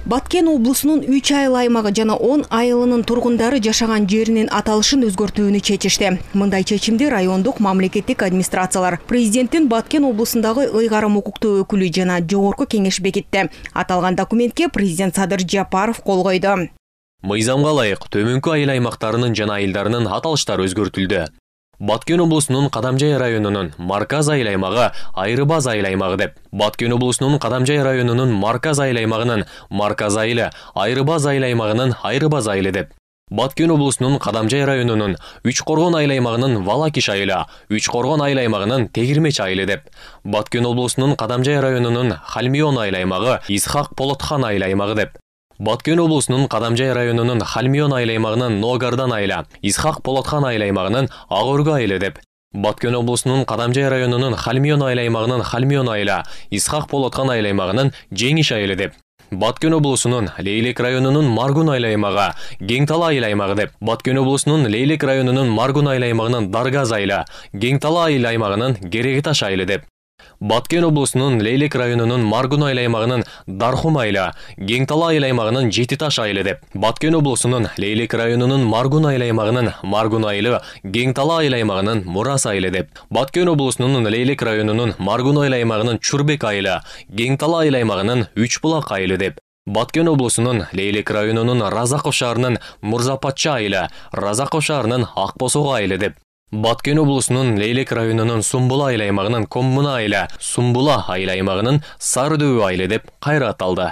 Баткен облусунун 3 айыл аймагы жана 10 айылынын тургундары жашаган жеринин аталышын өзгөртүүнү чечишти. Мындай чечимди райондук мамлекеттик администрациялар, президенттин Баткен облусундагы ыйгарым укуктуу өкүлү жана жогорку кеңеш бекитти. Аталган документке президент Садыр Жапаров кол койду. Мыйзамга ылайык төмөнкү айыл аймактарынын жана айылдарынын аталыштары өзгөртүлдү. Баткен облусунун Кадамжай районунун Марказ айыл аймагы Айрыбаз айыл аймагы деп, Баткен облусунун Кадамжай районунун Марказ айыл аймагынын Марказ айылы, Айрыбаз айыл аймагынын Айрыбаз айылы деп, Баткен облусунун Кадамжай районунун Үч Коргон айыл аймагынын Валакиш айылы, Үч Коргон айыл аймагынын Тегирмеч айылы деп, Баткен облусунун Кадамжай районунун Халмион айыл аймагы Исхак Полотхан айыл аймагы деп, Баткен облусунун Кадамжай районунун Халмион айыл аймагынын Ногардан айылы, Исхак Полотхан айыл аймагынын Агоргу айылы деп, Баткен облусунун Кадамжай районунун Халмион айыл аймагынын Халмион айылы, Исхак Полотхан айыл аймагынын Жеңиш айылы деп, Баткен облусунун Лейлек районунун Маргун айыл аймагы Кеңтала айыл аймагы деп, Баткен облусунун Лейлек районунун Маргун айыл аймагынын Даргаз айылы, Кеңтала айыл аймагынын Керегиташ айылы деп, Баткен облусунун Лейлек районунун Маргун айыл аймагынын Дархум айылы, Кеңтала айыл аймагынын Жетиташ айылы деп, Баткен облусунун Лейлек районунун Маргун айыл аймагынын Маргун айылы, Кеңтала айыл аймагынын Мурас айылы деп, Баткен облусунун Лейлек районунун Маргун айыл аймагынын Чурбек айылы, Кеңтала айыл аймагынын Үч Булак айылы деп, Баткен облусунун Лейлек районунун Разаков шаарынын Мурзапатча айылы, Разаков шаарынын Акбосоо айылы деп, Баткен облусунун Лейлек районунун Сумбула айыл аймагынын Коммуна айылы, Сумбула айыл аймагынын Сарыдөбү айылы деп кайра аталды.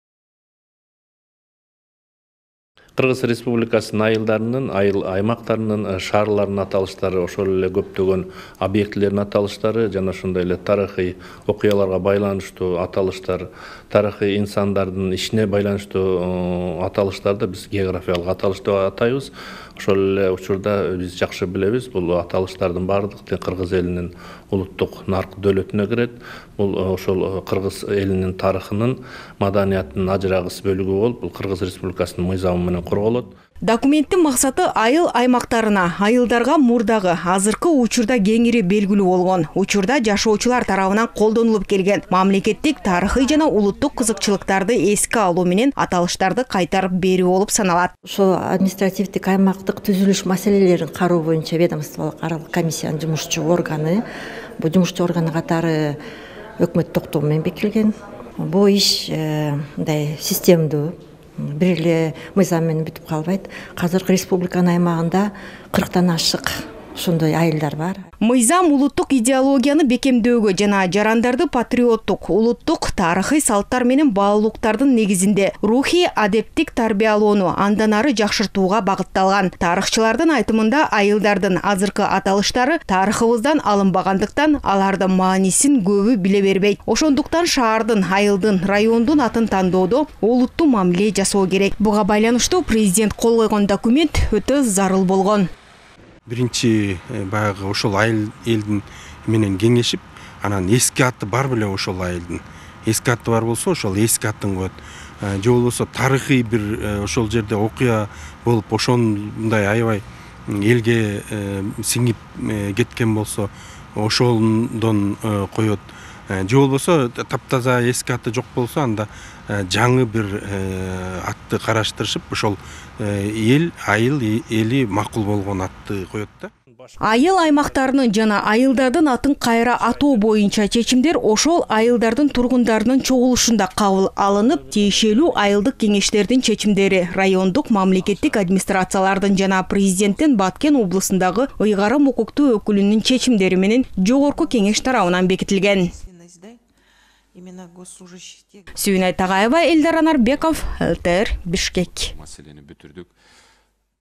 Кыргыз Республикасынын айылдарынын, айыл аймактарынын, шаарларынын аталыштары, ошол эле көптөгөн объектилердин аталыштары жана ошондой эле тарыхый окуяларга байланыштуу аталыштар, тарыхый инсандардын ишине байланыштуу аталыштарды биз географиялык аталыш деп атайбыз. Ошол эле учурда биз жакшы билебиз, бул аталыштардын баардыгы кыргыз элинин улуттук нарк дөөлөтүнө кирет. Бул ошол кыргыз элинин тарыхынын, маданиятынын ажырагыс бөлүгү болуп, бул Кыргыз Республикасынын мыйзамы менен корголот. Документтин максаты айыл аймактарына, айылдарга мурдагы, азыркы учурда кеңири белгилүү болгон, учурда жашоочулар тарабынан колдонулуп келген мамлекеттик тарыхый жана улуттук кызыкчылыктарды эске алуу менен аталыштарды кайтарып берүү болуп саналат. Ошо административдик аймактык түзүлүш маселелерин кароо боюнча ведомстволук аралык комиссиянын жумушчу органы, бул жумушчу органы катары өкмөт токтому менен бекитилген. Бул иш мындай системдүү, бир эле мыйзам менен бүтүп калбайт. Азыркы республиканын аймагында 40тан ашык ошондой айылдар бар. Мыйзам улуттук идеологияны бекемдөөгө жана жарандарды патриоттук, улуттук тарыхый салттар менен баалуулуктардын негизинде рухий адептик тарбиялоону андан ары жакшыртууга багытталган. Тарыхчылардын айтымында айылдардын азыркы аталыштары тарыхыбыздан алынбагандыктан алардын маанисин көбү биле бербейт. Ошондуктан шаардын, айылдын, райондун атын тандоодо олуттуу мамиле жасоо керек. Буга байланыштуу президент кол койгон документ өтө зарыл болгон. Биринчи баягы ошол айыл элдин менен кеңешип, анан эски аты бар беле ошол айылдын. Эски аты бар болсо, ошол эски атын коет. Же болбосо тарыхый бир ошол жерде окуя болуп, ошондой аябай элге сиңип кеткен болсо, ошондон коет. Же болбосо таптаза эски аты жок болсо, анда жаңы бир атты караштырышып, ошол эл, айыл эли макул болгон атты коет да. Айыл аймактарынын жана айылдардын атын кайра атоо боюнча чечимдер ошол айылдардын тургундарынын чогулушунда кабыл алынып, тиешелүү айылдык кеңештердин чечимдери райондук мамлекеттик администрациялардын жана президенттин Баткен облусундагы ыйгарым укуктуу өкүлүнүн чечимдери менен жогорку кеңеш тарабынан бекитилген. Сүйүнай Тагайова, Элдар Анарбеков, ЛТР, Бишкек.